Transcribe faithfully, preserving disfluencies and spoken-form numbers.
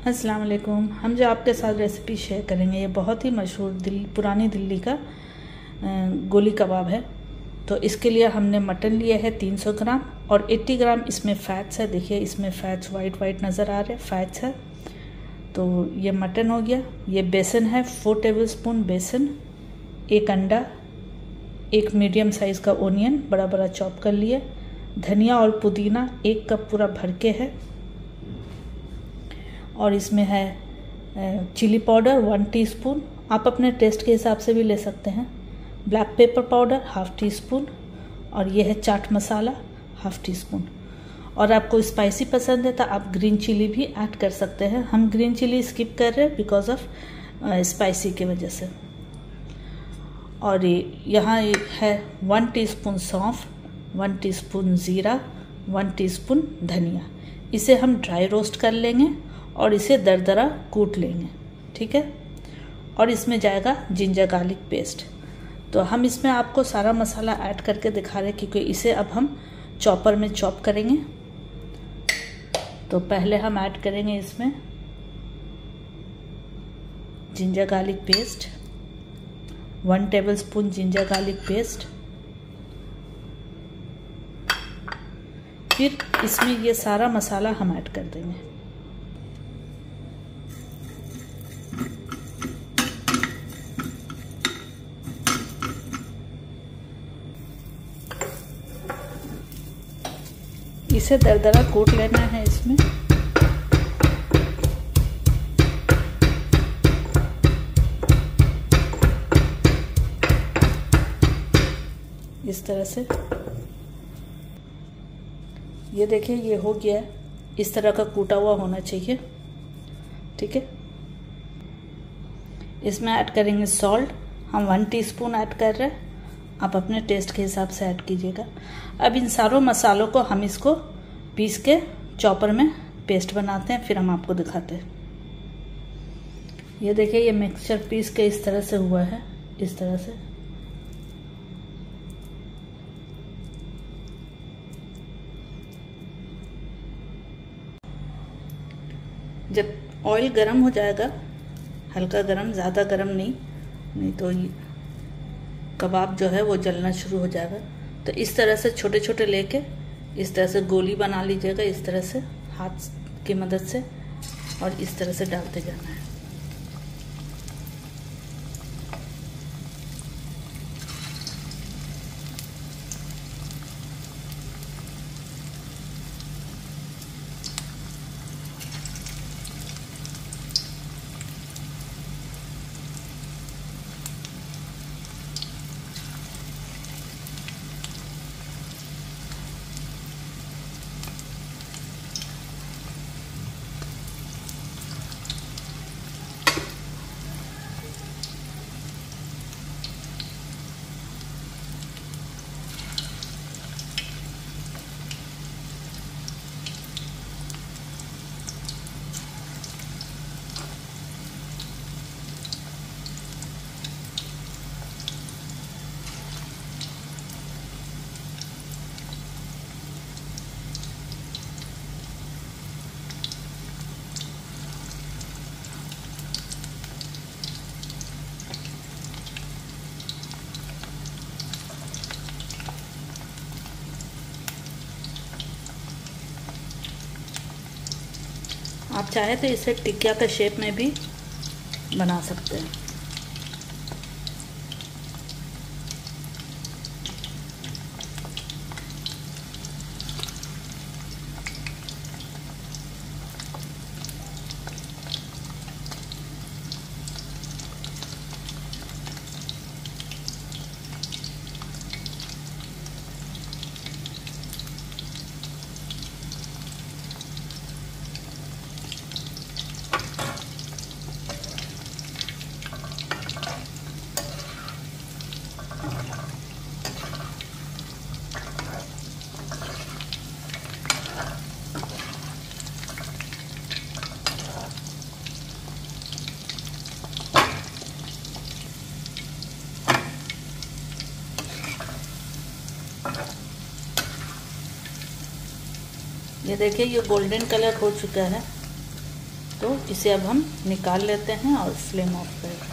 अस्सलाम वालेकुम। हम जो आपके साथ रेसिपी शेयर करेंगे ये बहुत ही मशहूर दिल्ली पुरानी दिल्ली का गोली कबाब है। तो इसके लिए हमने मटन लिया है तीन सौ ग्राम और अस्सी ग्राम इसमें फ़ैट्स है। देखिए इसमें फ़ैट्स वाइट वाइट नज़र आ रहे हैं, फ़ैट्स है। तो ये मटन हो गया। ये बेसन है फोर टेबल स्पून बेसन, एक अंडा, एक मीडियम साइज़ का ओनियन बड़ा बड़ा चॉप कर लिया, धनिया और पुदीना एक कप पूरा भर के है, और इसमें है चिली पाउडर वन टीस्पून, आप अपने टेस्ट के हिसाब से भी ले सकते हैं, black pepper powder half teaspoon, और ये है chaat masala half teaspoon. और आपको स्पाइसी पसंद है तो आप ग्रीन चिली भी ऐड कर सकते हैं। हम ग्रीन चिली स्किप कर रहे हैं बिकॉज ऑफ स्पाइसी की वजह से। और यहाँ है वन टीस्पून सौंफ, वन टीस्पून ज़ीरा, वन टीस्पून धनिया। इसे हम ड्राई रोस्ट कर लेंगे और इसे दरदरा कूट लेंगे, ठीक है। और इसमें जाएगा जिंजर गार्लिक पेस्ट। तो हम इसमें आपको सारा मसाला ऐड करके दिखा रहे हैं क्योंकि इसे अब हम चॉपर में चॉप करेंगे। तो पहले हम ऐड करेंगे इसमें ginger garlic paste, one tablespoon ginger garlic paste. फिर इसमें ये सारा मसाला हम ऐड कर देंगे। इसे दरदरा कूट लेना है इसमें। इस तरह से ये देखिए ये हो गया है। इस तरह का कूटा हुआ होना चाहिए, ठीक है। इसमें ऐड करेंगे सॉल्ट, हम वन टीस्पून ऐड कर रहे हैं, आप अपने टेस्ट के हिसाब से ऐड कीजिएगा। अब इन सारों मसालों को हम इसको पीस के चॉपर में पेस्ट बनाते हैं, फिर हम आपको दिखाते हैं। ये देखिए ये मिक्सचर पीस के इस तरह से हुआ है, इस तरह से। जब ऑयल गरम हो जाएगा, हल्का गरम, ज़्यादा गरम नहीं, नहीं तो कबाब जो है वो जलना शुरू हो जाएगा। तो इस तरह से छोटे छोटे लेके इस तरह से गोली बना लीजिएगा, इस तरह से हाथ की मदद से, और इस तरह से डालते जाना है। आप चाहे तो इसे टिक्किया के शेप में भी बना सकते हैं। ये देखिए ये गोल्डन कलर हो चुका है। तो इसे अब हम निकाल लेते हैं और फ्लेम ऑफ करें।